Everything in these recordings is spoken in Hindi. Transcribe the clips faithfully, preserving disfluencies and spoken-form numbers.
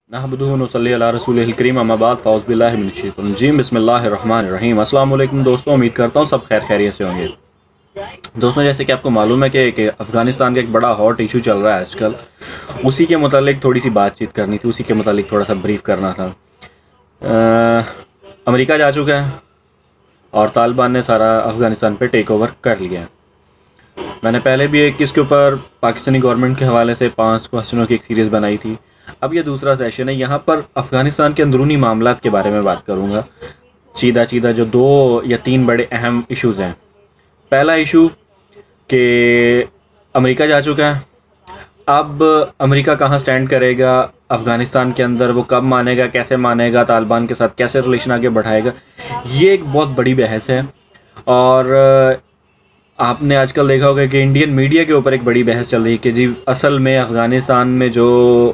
नहमदुहु व नसल्ली अला रसूलिहिल करीम अम्मा बाद फ़ाउज़ बिल्लाहि मिनश शैतानिर रजीम बिस्मिल्लाहिर्रहमानिर्रहीम। अस्सलाम वालेकुम दोस्तों, उम्मीद करता हूँ सब खैर खैरियत से होंगे। दोस्तों, जैसे कि आपको मालूम है कि, कि अफ़गानिस्तान का एक बड़ा हॉट इशू चल रहा है आजकल, उसी के मुतालिक थोड़ी सी बातचीत करनी थी, उसी के मुतालिक थोड़ा सा ब्रीफ करना था। अमेरिका जा चुका है और तालिबान ने सारा अफ़गानिस्तान पे टेक ओवर कर लिया है। मैंने पहले भी एक इसके ऊपर पाकिस्तानी गवर्नमेंट के हवाले से पाँच क्वेश्चनों की एक सीरीज़ बनाई थी। अब ये दूसरा सेशन है। यहाँ पर अफ़गानिस्तान के अंदरूनी मामलात के बारे में बात करूँगा। सीधा सीधा जो दो या तीन बड़े अहम इश्यूज़ हैं। पहला इशू कि अमेरिका जा चुका है, अब अमेरिका कहाँ स्टैंड करेगा अफ़गानिस्तान के अंदर, वो कब मानेगा, कैसे मानेगा, तालिबान के साथ कैसे रिलेशन आगे बढ़ाएगा, ये एक बहुत बड़ी बहस है। और आपने आजकल देखा होगा कि इंडियन मीडिया के ऊपर एक बड़ी बहस चल रही है कि जी असल में अफ़गानिस्तान में जो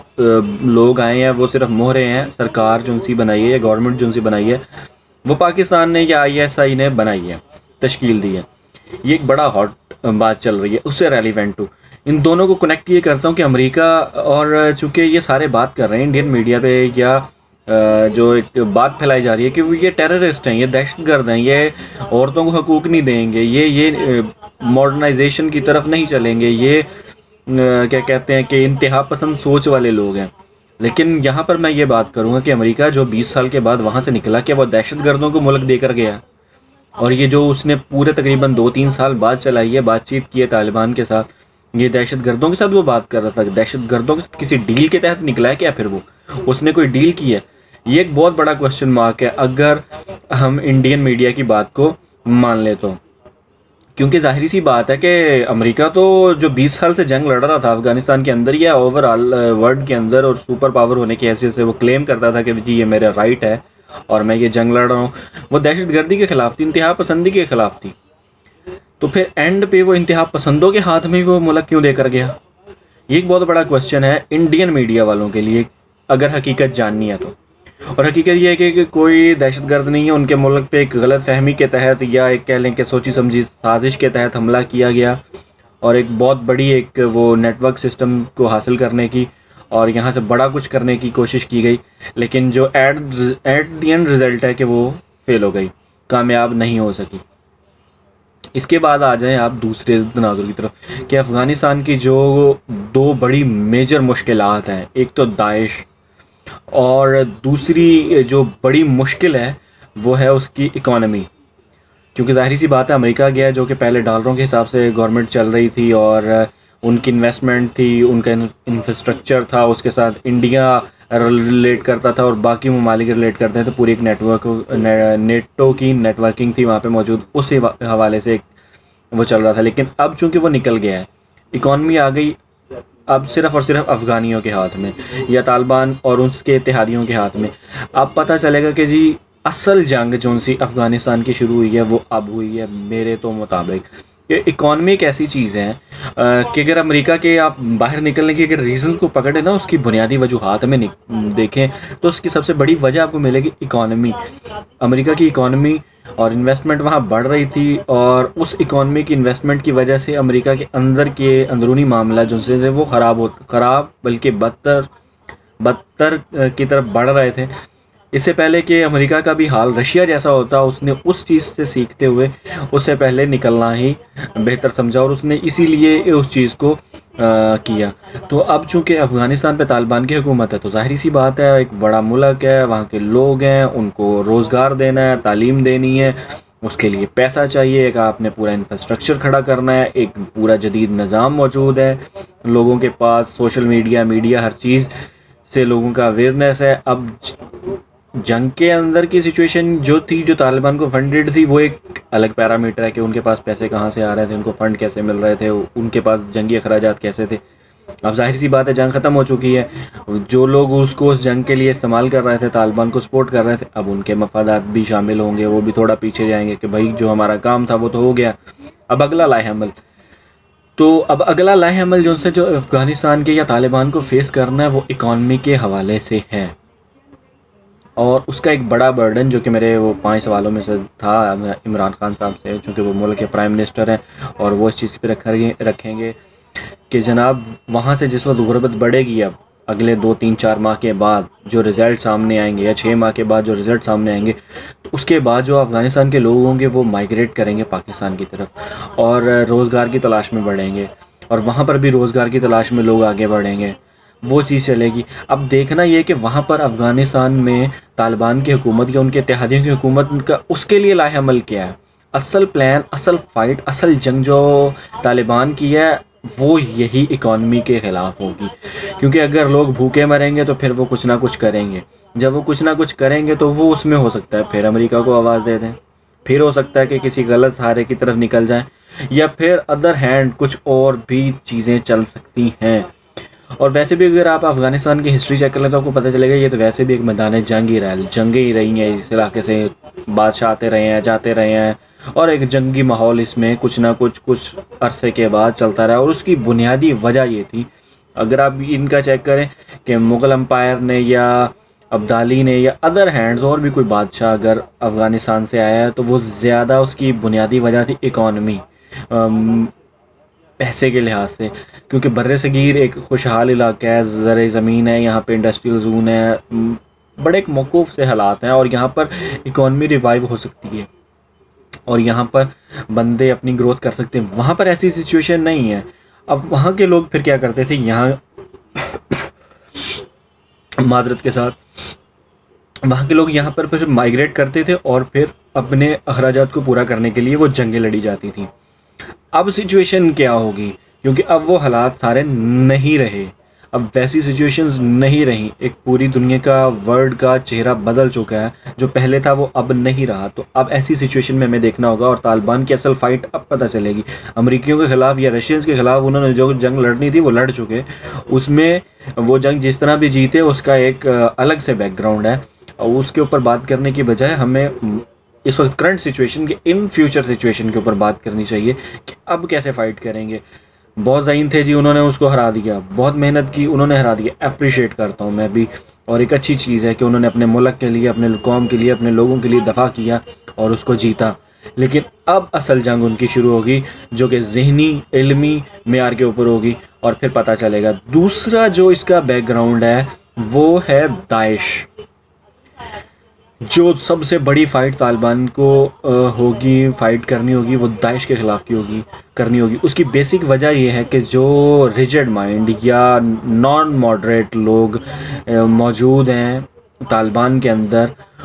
लोग आए हैं वो सिर्फ मोहरे हैं, सरकार जो उनसी बनाई है या गवर्नमेंट जो उनसी बनाई है वो पाकिस्तान ने या आई एस आई ने बनाई है, तश्कील दी है। ये एक बड़ा हॉट बात चल रही है, उससे रेलिवेंट टू इन दोनों को कनेक्ट ये करता हूँ कि अमेरिका, और चूँकि ये सारे बात कर रहे हैं इंडियन मीडिया पे या जो एक बात फैलाई जा रही है कि ये टेररिस्ट हैं, ये दहशतगर्द हैं, ये औरतों को हकूक़ नहीं देंगे, ये ये मॉडर्नाइजेशन की तरफ नहीं चलेंगे, ये क्या कहते हैं कि इंतहा पसंद सोच वाले लोग हैं। लेकिन यहाँ पर मैं ये बात करूँगा कि अमेरिका जो बीस साल के बाद वहाँ से निकला, क्या वो दहशतगर्दों को मुल्क देकर गया? और ये जो उसने पूरे तकरीबन दो तीन साल बाद चलाई है, बातचीत की है तालिबान के साथ, ये दहशतगर्दों के साथ वो बात कर रहा था, दहशतगर्दों के साथ किसी डील के तहत निकला है क्या? फिर वो उसने कोई डील की है? ये एक बहुत बड़ा क्वेश्चन मार्क है अगर हम इंडियन मीडिया की बात को मान ले तो। क्योंकि जाहिर सी बात है कि अमेरिका तो जो बीस साल से जंग लड़ रहा था अफ़गानिस्तान के अंदर या ओवरऑल वर्ल्ड के अंदर, और सुपर पावर होने की हैसियत से वो क्लेम करता था कि जी ये मेरा राइट है और मैं ये जंग लड़ रहा हूँ, वो दहशतगर्दी के ख़िलाफ़ थी, इंतहा पसंदी के ख़िलाफ़ थी। तो फिर एंड पे वो इंतहा पसंदों के हाथ में वो मुल्क क्यों देकर गया? ये एक बहुत बड़ा क्वेश्चन है इंडियन मीडिया वालों के लिए, अगर हकीकत जाननी है तो। और हकीकत ये है कि, कि कोई दहशतगर्द नहीं है, उनके मुल्क पे एक गलत फहमी के तहत या एक कह लें कि सोची समझी साजिश के तहत हमला किया गया, और एक बहुत बड़ी एक वो नेटवर्क सिस्टम को हासिल करने की और यहाँ से बड़ा कुछ करने की कोशिश की गई। लेकिन जो at at the end result है कि वो फेल हो गई, कामयाब नहीं हो सकी। इसके बाद आ जाएं आप दूसरे तनाजुर की तरफ कि अफ़गानिस्तान की जो दो बड़ी मेजर मुश्किलात हैं, एक तो दाइश और दूसरी जो बड़ी मुश्किल है वो है उसकी इकॉनमी। क्योंकि ज़ाहिर सी बात है अमेरिका गया जो कि पहले डॉलरों के हिसाब से गवर्नमेंट चल रही थी और उनकी इन्वेस्टमेंट थी, उनका इंफ्रास्ट्रक्चर था, उसके साथ इंडिया रिलेट करता था और बाकी ममालिक रिलेट करते हैं, तो पूरी एक नेटवर्क ने, नेटो की नेटवर्किंग थी वहाँ पे मौजूद, उस हवाले से एक वो चल रहा था। लेकिन अब चूँकि वो निकल गया है, इकॉनमी आ गई अब सिर्फ़ और सिर्फ अफ़गानियों के हाथ में या तालिबान और उसके इत्तेहादियों के हाथ में। अब पता चलेगा कि जी असल जंग जो सी अफ़गानिस्तान की शुरू हुई है वो अब हुई है मेरे तो मुताबिक। कि इकॉनमी एक ऐसी चीज़ है कि अगर अमेरिका के आप बाहर निकलने की अगर रीज़न को पकड़े ना, उसकी बुनियादी वजूहात में देखें तो उसकी सबसे बड़ी वजह आपको मिलेगी इकॉनमी। अमेरिका की इकॉनमी और इन्वेस्टमेंट वहाँ बढ़ रही थी, और उस इकॉनमी की इन्वेस्टमेंट की वजह से अमेरिका के अंदर के अंदरूनी मामला जो से वो ख़राब हो ख़राब बल्कि बदतर बदतर की तरफ बढ़ रहे थे। इससे पहले कि अमेरिका का भी हाल रशिया जैसा होता, उसने उस चीज़ से सीखते हुए उससे पहले निकलना ही बेहतर समझा और उसने इसीलिए उस चीज़ को आ, किया। तो अब चूँकि अफ़गानिस्तान पे तालिबान की हुकूमत है तो ज़ाहिर सी बात है एक बड़ा मुल्क है, वहाँ के लोग हैं, उनको रोज़गार देना है, तालीम देनी है, उसके लिए पैसा चाहिए, एक आपने पूरा इंफ्रास्ट्रक्चर खड़ा करना है, एक पूरा जदीद निज़ाम मौजूद है लोगों के पास, सोशल मीडिया मीडिया हर चीज़ से लोगों का अवेयरनेस है। अब जंग के अंदर की सिचुएशन जो थी, जो तालिबान को फंडेड थी, वो एक अलग पैरामीटर है कि उनके पास पैसे कहाँ से आ रहे थे, उनको फ़ंड कैसे मिल रहे थे, उनके पास जंगी अखराजात कैसे थे। अब जाहिर सी बात है जंग ख़त्म हो चुकी है, जो लोग उसको उस जंग के लिए इस्तेमाल कर रहे थे, तालिबान को सपोर्ट कर रहे थे, अब उनके मफादात भी शामिल होंगे, वो भी थोड़ा पीछे जाएंगे कि भाई जो हमारा काम था वो तो हो गया, अब अगला लाए हमल। तो अब अगला लाए हमल जो से जो अफ़गानिस्तान के या तालिबान को फेस करना है वो इकॉनमी के हवाले से है, और उसका एक बड़ा बर्डन जो कि मेरे वो पांच सवालों में से था इमरान खान साहब से, चूँकि वो मुल्क के प्राइम मिनिस्टर हैं और वो इस चीज़ पे रखेंगे रखेंगे कि जनाब वहाँ से जिस वक्त गुर्बत बढ़ेगी अब अगले दो तीन चार माह के बाद जो रिज़ल्ट सामने आएंगे या छः माह के बाद जो रिज़ल्ट सामने आएंगे, तो उसके बाद जो अफ़गानिस्तान के लोग होंगे वो माइग्रेट करेंगे पाकिस्तान की तरफ और रोज़गार की तलाश में बढ़ेंगे, और वहाँ पर भी रोज़गार की तलाश में लोग आगे बढ़ेंगे, वो चीज़ चलेगी। अब देखना ये कि वहाँ पर अफ़गानिस्तान में तालिबान की हुकूमत या उनके इत्तेहादियों की हुकूमत का उसके लिए लाहेअमल क्या है। असल प्लान, असल फ़ाइट, असल जंग जो तालिबान की है वो यही इकॉनमी के ख़िलाफ़ होगी, क्योंकि अगर लोग भूखे मरेंगे तो फिर वो कुछ ना कुछ करेंगे। जब वो कुछ ना कुछ करेंगे तो वो उसमें हो सकता है फिर अमेरिका को आवाज़ दे दें, फिर हो सकता है कि किसी गलत सहारे की तरफ निकल जाएं, या फिर अदर हैंड कुछ और भी चीज़ें चल सकती हैं। और वैसे भी अगर आप अफ़गानिस्तान की हिस्ट्री चेक कर लें तो आपको पता चलेगा ये तो वैसे भी एक मैदान जंग ही रहा है, जंगें ही रही हैं इस इलाके से, बादशाह आते रहे हैं जाते रहे हैं, और एक जंगी माहौल इसमें कुछ ना कुछ कुछ अरसे के बाद चलता रहा। और उसकी बुनियादी वजह ये थी, अगर आप इनका चेक करें कि मुग़ल एम्पायर ने या अब्दाली ने या अदर हैंड्स और भी कोई बादशाह अगर अफ़गानिस्तान से आया है तो वो ज़्यादा उसकी बुनियादी वजह थी इकॉनमी, पैसे के लिहाज से, क्योंकि बर्रे सगीर एक खुशहाल इलाका है, ज़र ज़मीन है, यहाँ पे इंडस्ट्रियल जोन है, बड़े एक मौकूफ़ से हालात हैं और यहाँ पर इकॉनमी रिवाइव हो सकती है और यहाँ पर बंदे अपनी ग्रोथ कर सकते हैं। वहाँ पर ऐसी सिचुएशन नहीं है। अब वहाँ के लोग फिर क्या करते थे, यहाँ माजरत के साथ वहाँ के लोग यहाँ पर फिर माइग्रेट करते थे और फिर अपने अखराजात को पूरा करने के लिए वो जंगें लड़ी जाती थी। अब सिचुएशन क्या होगी, क्योंकि अब वो हालात सारे नहीं रहे, अब वैसी सिचुएशंस नहीं रही, एक पूरी दुनिया का वर्ल्ड का चेहरा बदल चुका है, जो पहले था वो अब नहीं रहा। तो अब ऐसी सिचुएशन में हमें देखना होगा और तालिबान की असल फाइट अब पता चलेगी। अमेरिकियों के ख़िलाफ़ या रशियंस के ख़िलाफ़ उन्होंने जो जंग लड़नी थी वो लड़ चुके, उसमें वो जंग जिस तरह भी जीते उसका एक अलग से बैकग्राउंड है, और उसके ऊपर बात करने की बजाय हमें इस वक्त करंट सिचुएशन के इन फ्यूचर सिचुएशन के ऊपर बात करनी चाहिए कि अब कैसे फ़ाइट करेंगे। बहुत ज़ाइन थे जी, उन्होंने उसको हरा दिया, बहुत मेहनत की, उन्होंने हरा दिया, अप्रिशिएट करता हूँ मैं भी, और एक अच्छी चीज़ है कि उन्होंने अपने मुल्क के लिए, अपने कौम के लिए, अपने लोगों के लिए दफ़ा किया और उसको जीता। लेकिन अब असल जंग उनकी शुरू होगी जो कि ज़हनी इल्मी मेयार के ऊपर होगी और फिर पता चलेगा। दूसरा जो इसका बैकग्राउंड है वो है दाइश। जो सबसे बड़ी फ़ाइट तालिबान को होगी, फ़ाइट करनी होगी, वो दाइश के ख़िलाफ़ की होगी, करनी होगी। उसकी बेसिक वजह यह है कि जो रिजिड माइंड या नॉन मॉडरेट लोग मौजूद हैं तालिबान के अंदर,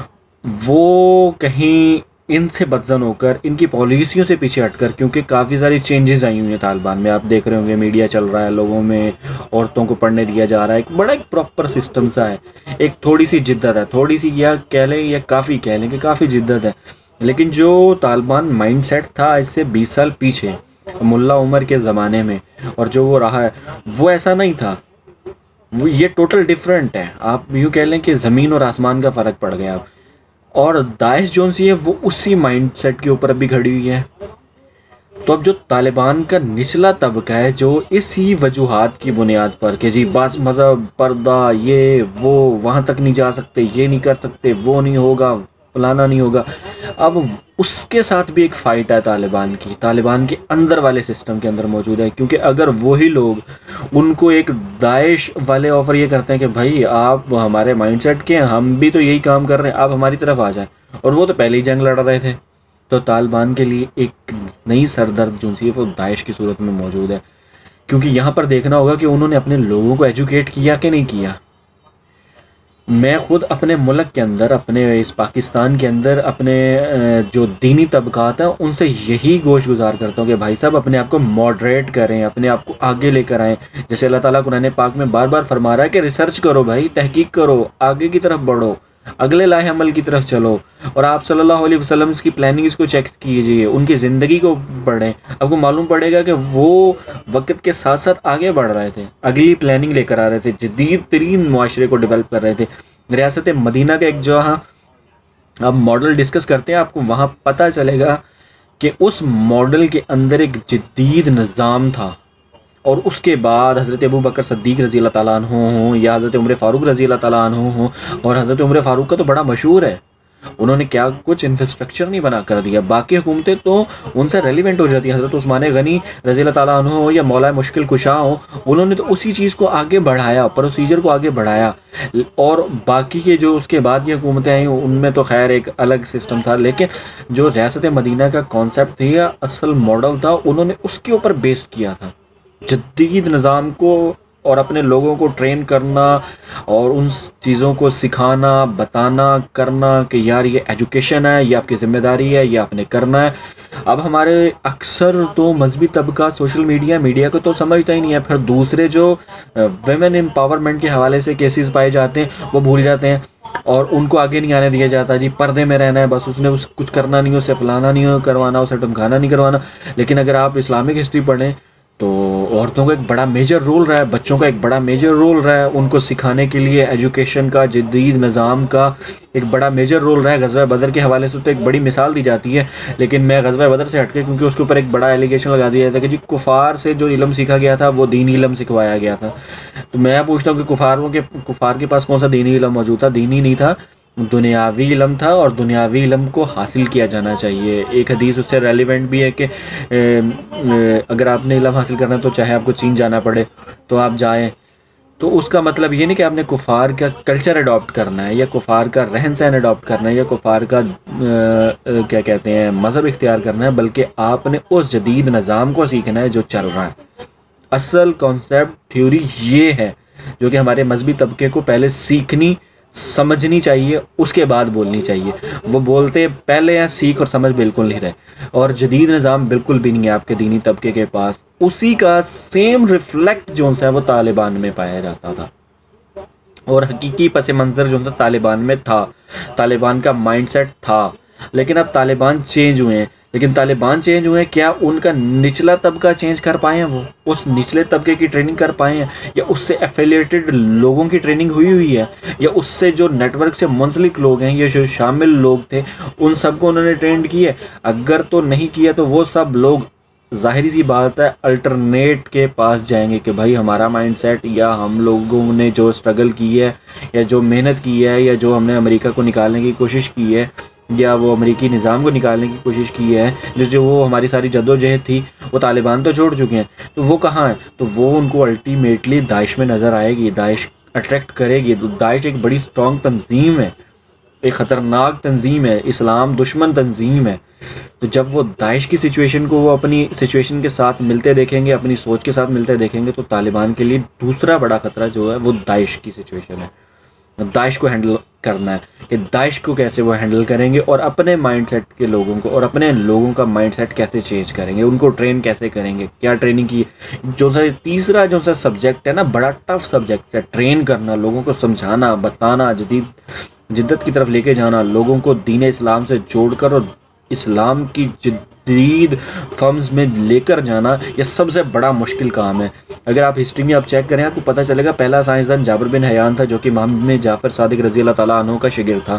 वो कहीं इनसे बदजन होकर, इनकी पॉलिसियों से पीछे हटकर, क्योंकि काफ़ी सारी चेंजेस आई हुई हैं तालिबान में, आप देख रहे होंगे मीडिया चल रहा है, लोगों में औरतों को पढ़ने दिया जा रहा है, एक बड़ा एक प्रॉपर सिस्टम सा है, एक थोड़ी सी जिद्दत है, थोड़ी सी या कह लें या काफ़ी कह लें कि काफ़ी जिद्दत है। लेकिन जो तालिबान माइंडसेट था इससे बीस साल पीछे मुल्ला उमर के ज़माने में, और जो वो रहा है वो ऐसा नहीं था, वो ये टोटल डिफरेंट है। आप यूँ कह लें कि ज़मीन और आसमान का फ़र्क पड़ गया। और दाइश जोन सी है वो उसी माइंडसेट के ऊपर अभी खड़ी हुई है। तो अब जो तालिबान का निचला तबका है जो इसी वजूहात की बुनियाद पर कि जी बस मज़हब, पर्दा, ये वो, वहाँ तक नहीं जा सकते, ये नहीं कर सकते, वो नहीं होगा, फलाना नहीं होगा, अब उसके साथ भी एक फ़ाइट है तालिबान की, तालिबान के अंदर वाले सिस्टम के अंदर मौजूद है। क्योंकि अगर वही लोग उनको एक दाइश वाले ऑफ़र ये करते हैं कि भाई आप हमारे माइंडसेट के हैं, हम भी तो यही काम कर रहे हैं, आप हमारी तरफ आ जाएं, और वो तो पहले ही जंग लड़ रहे थे, तो तालिबान के लिए एक नई सरदर्द जो सी है वो दाइश की सूरत में मौजूद है। क्योंकि यहाँ पर देखना होगा कि उन्होंने अपने लोगों को एजुकेट किया कि नहीं किया। मैं ख़ुद अपने मुल्क के अंदर, अपने इस पाकिस्तान के अंदर, अपने जो दीनी तबकात हैं उनसे यही गोश गुजार करता हूँ कि भाई साहब अपने आप को मॉडरेट करें, अपने आप को आगे लेकर आएँ। जैसे अल्लाह ताला कुरान पाक में बार बार फरमा रहा है कि रिसर्च करो भाई, तहकीक करो, आगे की तरफ बढ़ो, अगले लाहे अमल की तरफ चलो। और आप सल्लल्लाहु अलैहि वसल्लम की प्लानिंग इसको चेक कीजिए, उनकी ज़िंदगी को पढ़ें, आपको मालूम पड़ेगा कि वो वक्त के साथ साथ आगे बढ़ रहे थे, अगली प्लानिंग लेकर आ रहे थे, जदीद तरीन मुआशरे को डेवलप कर रहे थे। रियासत मदीना का एक जहाँ आप मॉडल डिस्कस करते हैं, आपको वहाँ पता चलेगा कि उस मॉडल के अंदर एक जदीद निज़ाम था। और उसके बाद हज़रत अबू बकर सद्दीक़ रज़ी अल्लाह ताला अन्हु हों या हज़रत उमर फ़ारूक रज़ी अल्लाह ताला अन्हु हों, और हज़रत उमर फ़ारूक का तो बड़ा मशहूर है, उन्होंने क्या कुछ इंफ्रास्ट्रक्चर नहीं बना कर दिया। बाकी हुकूमतें तो उनसे रेलिवेंट हो जाती हैं, हज़रत उस्मान गनी रज़ी अल्लाह ताला अन्हु हो या मौला मुश्किल कुशा हो, उन्होंने तो उसी चीज़ को आगे बढ़ाया, प्रोसीजर को आगे बढ़ाया। और बाकी के जो उसके बाद की हुकूमतें आई उनमें तो खैर एक अलग सिस्टम था, लेकिन जो रियासत मदीना का कॉन्सेप्ट थी या असल मॉडल था, उन्होंने उसके ऊपर बेस्ड किया था जदीद निज़ाम को, और अपने लोगों को ट्रेन करना और उन चीज़ों को सिखाना, बताना, करना कि यार ये एजुकेशन है, ये आपकी ज़िम्मेदारी है, ये आपने करना है। अब हमारे अक्सर तो मजहबी तबका सोशल मीडिया मीडिया को तो समझता ही नहीं है, फिर दूसरे जो वेमेन एम्पावरमेंट के हवाले से केसेस पाए जाते हैं वो भूल जाते हैं और उनको आगे नहीं आने दिया जाता। जी पर्दे में रहना है बस, उसने उस कुछ करना नहीं, उसे फलाना नहीं करवाना, उसे ढमकाना नहीं करवाना। लेकिन अगर आप इस्लामिक हिस्ट्री पढ़ें तो औरतों का एक बड़ा मेजर रोल रहा है, बच्चों का एक बड़ा मेजर रोल रहा है, उनको सिखाने के लिए एजुकेशन का जदीद निज़ाम का एक बड़ा मेजर रोल रहा है। ग़ज़वा बदर के हवाले से तो एक बड़ी मिसाल दी जाती है, लेकिन मैं ग़ज़वा बदर से हटके, क्योंकि उसके ऊपर एक बड़ा एलिगेशन लगा दिया था कि जी कुफ़ार से जो इल्म सीखा गया था वो दीनी इल्म सिखवाया गया था। तो मैं पूछता हूँ कि कुफ़ारों के कुफ़ार के पास कौन सा दीनी इल्म मौजूद था? दीनी नहीं था, दुनियावी इल्म था, और दुनियावी इल्म को हासिल किया जाना चाहिए। एक हदीस उससे रेलिवेंट भी है कि अगर आपने इल्म हासिल करना है तो चाहे आपको चीन जाना पड़े तो आप जाएं। तो उसका मतलब ये नहीं कि आपने कुफ़ार का कल्चर अडॉप्ट करना है या कुफ़ार का रहन सहन अडॉप्ट करना है या कुफ़ार का आ, आ, क्या कहते हैं मज़हब इख्तियार करना है, बल्कि आपने उस जदीद निज़ाम को सीखना है जो चल रहा है। असल कॉन्सेप्ट थ्योरी ये है जो कि हमारे मजहबी तबके को पहले सीखनी समझनी चाहिए, उसके बाद बोलनी चाहिए। वो बोलते पहले हैं, सीख और समझ बिल्कुल नहीं रहे, और जदीद निज़ाम बिल्कुल भी नहीं है आपके दीनी तबके के पास। उसी का सेम रिफ्लेक्ट जो है वो तालिबान में पाया जाता था, और हकीकी पस मंज़र जो था तालिबान में था, तालिबान का माइंडसेट था। लेकिन अब तालिबान चेंज हुए हैं, लेकिन तालिबान चेंज हुए हैं, क्या उनका निचला तबका चेंज कर पाए हैं? वो उस निचले तबके की ट्रेनिंग कर पाए हैं, या उससे एफिलिएटेड लोगों की ट्रेनिंग हुई हुई है, या उससे जो नेटवर्क से मुंसलिक लोग हैं या जो शामिल लोग थे उन सबको उन्होंने ट्रेंड किया? अगर तो नहीं किया तो वो सब लोग ज़ाहिरी सी बात है अल्टरनेट के पास जाएंगे कि भाई हमारा माइंडसेट या हम लोगों ने जो स्ट्रगल की है या जो मेहनत की है या जो हमने अमेरिका को निकालने की कोशिश की है या वो अमेरिकी निज़ाम को निकालने की कोशिश की है, जो जो वो हमारी सारी जद्दोजहद थी वो तालिबान तो छोड़ चुके हैं, तो वो कहाँ है? तो वो उनको अल्टीमेटली दाइश में नज़र आएगी, दाइश अट्रैक्ट करेगी। तो दाइश एक बड़ी स्ट्रॉन्ग तंजीम है, एक ख़तरनाक तंजीम है, इस्लाम दुश्मन तंजीम है। तो जब वो दाइश की सिचुएशन को वो अपनी सिचुएशन के साथ मिलते देखेंगे, अपनी सोच के साथ मिलते देखेंगे, तो तालिबान के लिए दूसरा बड़ा ख़तरा जो है वो दाइश की सिचुएशन है। दाइश को हैंडल करना है कि दाइश को कैसे वो हैंडल करेंगे और अपने माइंडसेट के लोगों को और अपने लोगों का माइंडसेट कैसे चेंज करेंगे, उनको ट्रेन कैसे करेंगे, क्या ट्रेनिंग की। जो सा तीसरा जो सा सब्जेक्ट है ना, बड़ा टफ सब्जेक्ट है, ट्रेन करना, लोगों को समझाना, बताना, जदीद जिद्दत की तरफ लेके जाना, लोगों को दीन इस्लाम से जोड़कर और इस्लाम की जदीद फर्म्स में लेकर जाना, यह सबसे बड़ा मुश्किल काम है। अगर आप हिस्ट्री में आप चेक करें आपको पता चलेगा पहला साइंसदान जाबिर बिन हयान था, जो कि मोहम्मद जाफ़र सादिक रज़ी अल्लाह ताला अन्हु का शागिर्द था।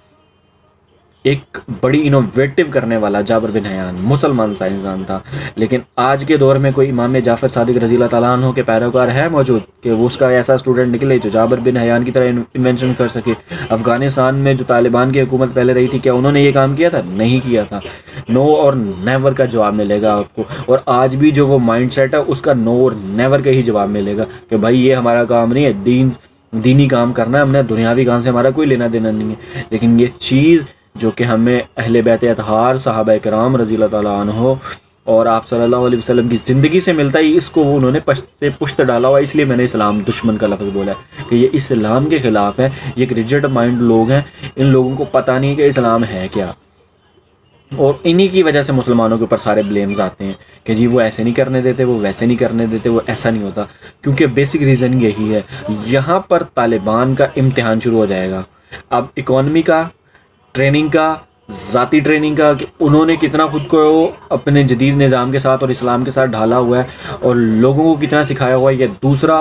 एक बड़ी इनोवेटिव करने वाला जाबिर बिन हयान मुसलमान साइंसदान था। लेकिन आज के दौर में कोई इमाम जाफ़र सादिक रज़ी अल्लाह ताला अन्हु के पैरोकार है मौजूद कि वो उसका ऐसा स्टूडेंट निकले जो जाबिर बिन हयान की तरह इन्वेंशन कर सके? अफ़गानिस्तान में जो तालिबान की हुकूमत पहले रही थी, क्या उन्होंने ये काम किया था? नहीं किया था। नो और नेवर का जवाब मिलेगा आपको, और आज भी जो वो माइंड सेट है उसका नो और नेवर का ही जवाब मिलेगा कि भाई ये हमारा काम नहीं है, दीन दीनी काम करना है हमने, दुनियावी काम से हमारा कोई लेना देना नहीं है। लेकिन ये चीज़ जो कि हमें अहले बैत अतहार सहाबा किराम रज़ी अल्लाह ताला अन्हो और आप सल्लल्लाहु अलैहि वसल्लम की ज़िंदगी से मिलता है, इसको वो उन्होंने पश्ते पुश्त डाला हुआ। इसलिए मैंने इस्लाम दुश्मन का लफ्ज़ बोला है कि ये इस्लाम के ख़िलाफ़ है, ये एक रिजिड माइंड लोग हैं, इन लोगों को पता नहीं कि इस्लाम है क्या, और इन्हीं की वजह से मुसलमानों के ऊपर सारे ब्लेम्स आते हैं कि जी वो ऐसे नहीं करने देते, वो वैसे नहीं करने देते, वो ऐसा नहीं होता। क्योंकि बेसिक रीज़न यही है, यहाँ पर तालिबान का इम्तिहान शुरू हो जाएगा। अब इकॉनमी का, ट्रेनिंग का, ज़ाती ट्रेनिंग का, कि उन्होंने कितना ख़ुद को अपने जदीद निज़ाम के साथ और इस्लाम के साथ ढाला हुआ है और लोगों को कितना सिखाया हुआ है, यह दूसरा। और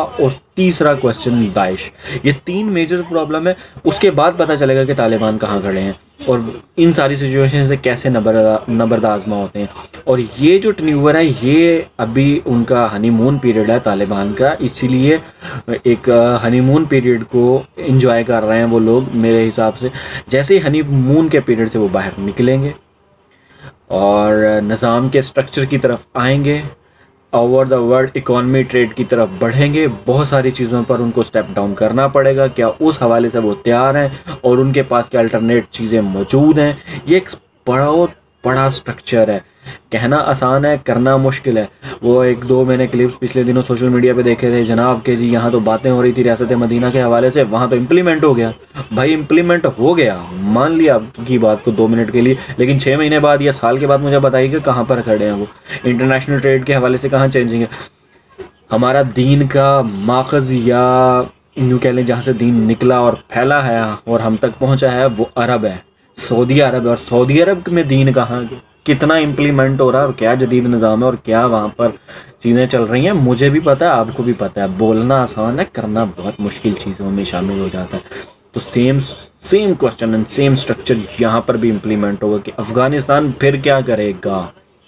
तीसरा क्वेश्चन दाइश। ये तीन मेजर प्रॉब्लम है, उसके बाद पता चलेगा कि तालिबान कहाँ खड़े हैं और इन सारी सिचुएशन से कैसे नबर नबरदाजमा होते हैं। और ये जो टन्यूवर है ये अभी उनका हनीमून पीरियड है तालिबान का, इसीलिए एक हनीमून पीरियड को एंजॉय कर रहे हैं वो लोग मेरे हिसाब से। जैसे ही हनीमून के पीरियड से वो बाहर निकलेंगे और निज़ाम के स्ट्रक्चर की तरफ आएंगे, over the world economy trade की तरफ बढ़ेंगे, बहुत सारी चीज़ों पर उनको स्टेप डाउन करना पड़ेगा। क्या उस हवाले से वो तैयार हैं और उनके पास क्या अल्टरनेट चीज़ें मौजूद हैं? ये एक बहुत बड़ा स्ट्रक्चर है, कहना आसान है, करना मुश्किल है। वो एक दो मैंने क्लिप्स पिछले दिनों सोशल मीडिया पे देखे थे जनाब के जी, यहाँ तो बातें हो रही थी रियासत मदीना के हवाले से, वहाँ तो इम्प्लीमेंट हो गया। भाई इम्प्लीमेंट हो गया, मान लिया आपकी बात को दो मिनट के लिए, लेकिन छः महीने बाद या साल के बाद मुझे बताइए कि कहाँ पर खड़े हैं वो। इंटरनेशनल ट्रेड के हवाले से कहाँ चेंजिंग है? हमारा दीन का माखज़ या यूँ कह लें जहाँ से दीन निकला और फैला है और हम तक पहुँचा है वो अरब है, सऊदी अरब है। और सऊदी अरब में दीन कहाँ कितना इम्प्लीमेंट हो रहा है और क्या जदीद निज़ाम है और क्या वहाँ पर चीज़ें चल रही हैं, मुझे भी पता है, आपको भी पता है। बोलना आसान है, करना बहुत मुश्किल चीज़ों में शामिल हो जाता है। तो same same question and same structure यहाँ पर भी इम्प्लीमेंट होगा कि अफ़गानिस्तान फिर क्या करेगा।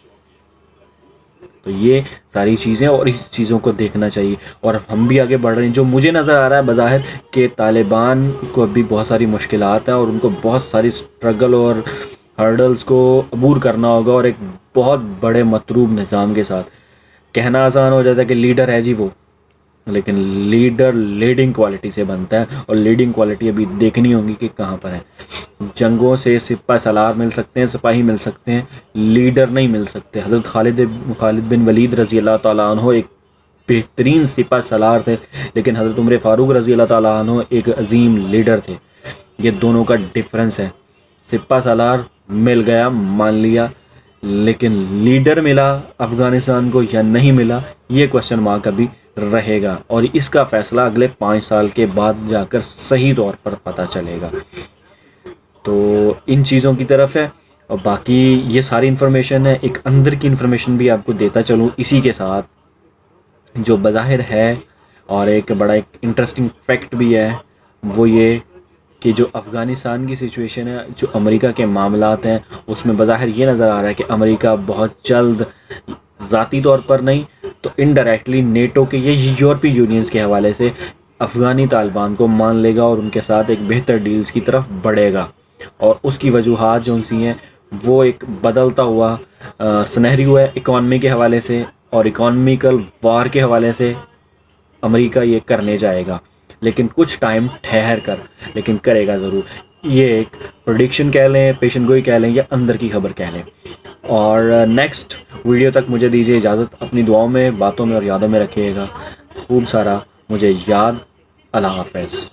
तो ये सारी चीज़ें और इस चीज़ों को देखना चाहिए और हम भी आगे बढ़ रहे हैं। जो मुझे नज़र आ रहा है बज़ाहिर कि तालिबान को अभी बहुत सारी मुश्किलात है और उनको बहुत सारी स्ट्रगल और हर्डल्स को अबूर करना होगा और एक बहुत बड़े मतरूब निज़ाम के साथ। कहना आसान हो जाता है कि लीडर है जी वो, लेकिन लीडर लीडिंग क्वालिटी से बनता है और लीडिंग क्वालिटी अभी देखनी होगी कि कहाँ पर है। जंगों से सिपा सलार मिल सकते हैं, सिपाही मिल सकते हैं, लीडर नहीं मिल सकते। हज़रत खालिद खालिद बिन वलीद रज़ी अल्लाह ताला अन्हो एक बेहतरीन सिपा सलार थे, लेकिन हज़रत उमर फ़ारूक रज़ी अल्लाह ताला अन्हो एक अजीम लीडर थे। ये दोनों का डिफरेंस है। सिपा सलार मिल गया मान लिया, लेकिन लीडर मिला अफ़गानिस्तान को या नहीं मिला, ये क्वेश्चन मार्क अभी रहेगा और इसका फ़ैसला अगले पाँच साल के बाद जाकर सही तौर पर पता चलेगा। तो इन चीज़ों की तरफ है और बाकी ये सारी इन्फॉर्मेशन है। एक अंदर की इन्फॉर्मेशन भी आपको देता चलूँ इसी के साथ, जो बज़ाहिर है और एक बड़ा एक इंटरेस्टिंग फैक्ट भी है, वो ये कि जो अफ़गानिस्तान की सिचुएशन है, जो अमेरिका के मामलात हैं, उसमें बज़ाहिर ये नज़र आ रहा है कि अमेरिका बहुत जल्द ज़ाती तौर पर नहीं तो इनडायरेक्टली नेटो के ये यूरोपीय यूनियंस के हवाले से अफ़गानी तालिबान को मान लेगा और उनके साथ एक बेहतर डील्स की तरफ बढ़ेगा। और उसकी वजूहात जो सी हैं वो एक बदलता हुआ सिनेरियो है इकॉनमी के हवाले से और इकॉनमिकल वार के हवाले से अमेरिका ये करने जाएगा, लेकिन कुछ टाइम ठहर कर, लेकिन करेगा ज़रूर। ये एक प्रेडिक्शन कह लें, पेशन गोई कह लें या अंदर की खबर कह लें। और नेक्स्ट वीडियो तक मुझे दीजिए इजाज़त। अपनी दुआओं में, बातों में और यादों में रखिएगा खूब सारा मुझे याद। अल्लाह हाफ़िज़।